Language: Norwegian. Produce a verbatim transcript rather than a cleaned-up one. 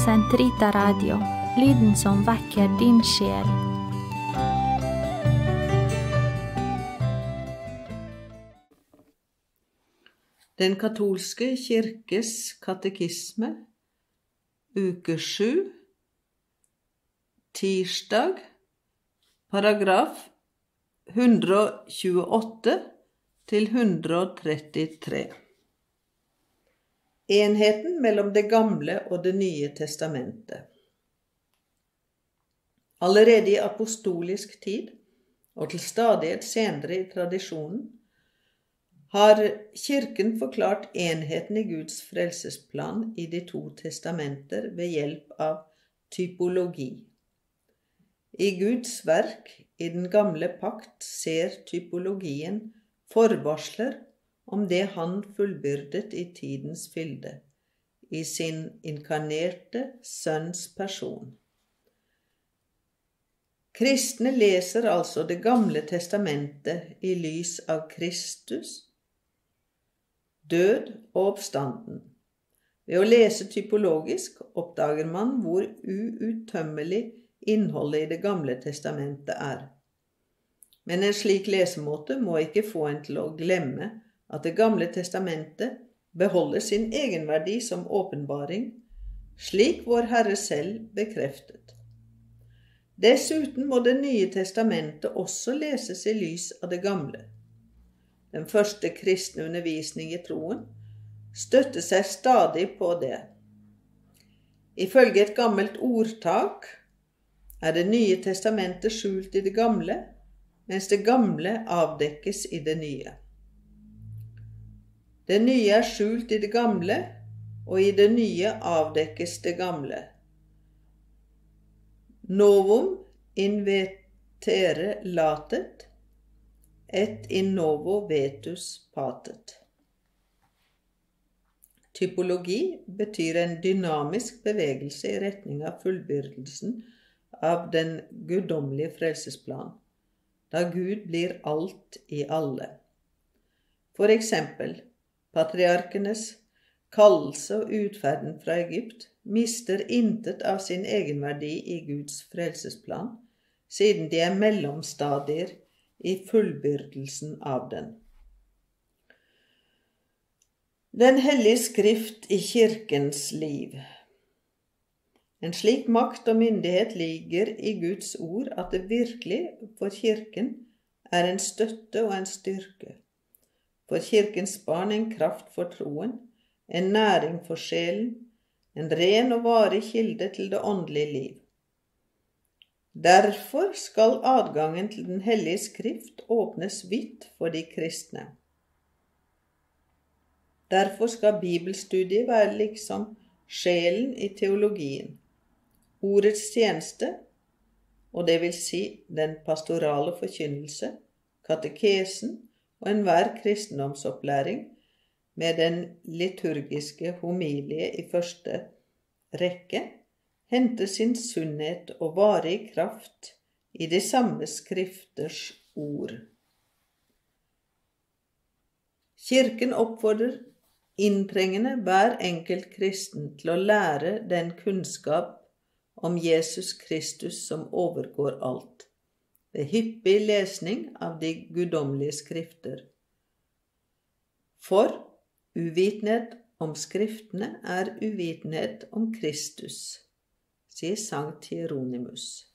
Sentrita Radio, lyden som vekker din sjel. Den katolske kirkes katekisme, uke sju, tirsdag, paragraf hundre tjueåtte til hundre trettitre. Enheten mellom det gamle og det nye testamentet. Allerede i apostolisk tid, og til stadighet senere i tradisjonen, har kirken forklart enheten i Guds frelsesplan i de to testamenter ved hjelp av typologi. I Guds verk i den gamle pakt ser typologien forvarsler om det han fullbyrdet i tidens fylde, i sin inkarnerte sønns person. Kristne leser altså det gamle testamentet i lys av Kristus, død og oppstanden. Ved å lese typologisk oppdager man hvor uuttømmelig innholdet i det gamle testamentet er. Men en slik lesemåte må ikke få en til å glemme at det gamle testamentet beholder sin egenverdi som åpenbaring, slik vår Herre selv bekreftet. Dessuten må det nye testamentet også leses i lys av det gamle. Den første kristne undervisning i troen støtter seg stadig på det. Ifølge et gammelt ordtak er det nye testamentet skjult i det gamle, mens det gamle avdekkes i det nye. Det nye er skjult i det gamle, og i det nye avdekkes det gamle. Novum invetere latet, et in novo vetus patet. Typologi betyr en dynamisk bevegelse i retning av fullbyrdelsen av den guddommelige frelsesplan, da Gud blir alt i alle. For eksempel, patriarkenes kallelse og utferden fra Egypt mister intet av sin egenverdi i Guds frelsesplan, siden de er mellomstadier i fullbyrdelsen av den. Den hellige skrift i kirkens liv. En slik makt og myndighet ligger i Guds ord at det virkelig for kirken er en støtte og en styrke. For kirkens barn en kraft for troen, en næring for sjelen, en ren og varig kilde til det åndelige liv. Derfor skal adgangen til den hellige skrift åpnes vidt for de kristne. Derfor skal bibelstudiet være liksom sjelen i teologien, ordets tjeneste, og det vil si den pastorale forkynnelse, katekesen og enhver kristendomsopplæring med den liturgiske homilie i første rekke, henter sin sunnhet og varig kraft i de samme skrifters ord. Kirken oppfordrer inntrengende hver enkelt kristen til å lære den kunnskap om Jesus Kristus som overgår alt, ved hyppig lesning av de guddommelige skrifter. For uvitenhet om skriftene er uvitenhet om Kristus, sier Sankt Hieronymus.